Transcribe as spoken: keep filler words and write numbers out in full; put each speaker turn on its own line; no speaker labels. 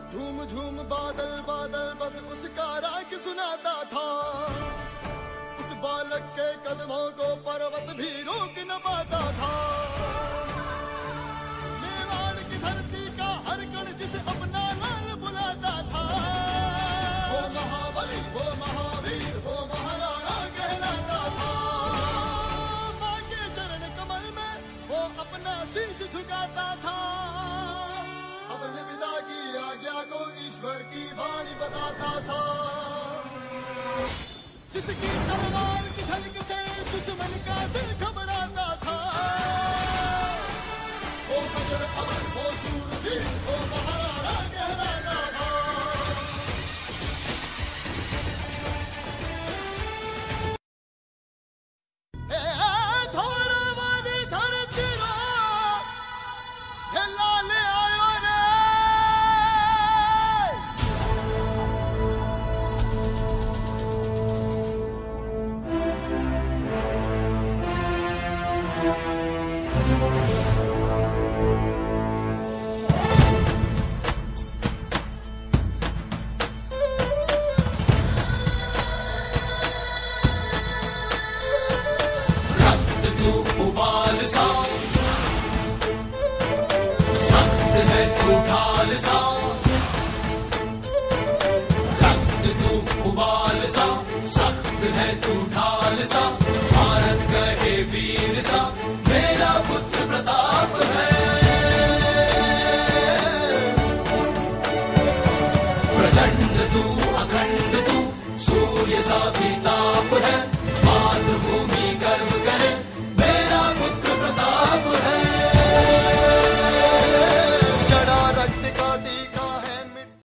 झूम झूम बादल बादल बस उसका राग सुनाता था। उस बालक के कदमों को पर्वत भी रोक न पाता था। मेवाड़ की धरती का हर कण जिसे अपना लाल बुलाता था। वो महाबली, वो महावीर, वो महाराणा कहलाता था। माँ के चरण कमल में वो अपना शीश झुकाता था। अपने पिता की आज्ञा को ईश्वर की वाणी बताता था। जिसकी तलवार की झलक से दुश्मन का दिल घबराता था। वो अमर अमर, वो शूरवीर, वो महाराणा कहलाता था। ए धोरा वाली धरती रो, हे लाल आयो रे।
रक्त तू उबाल सा, सख्त है तू ढाल सा।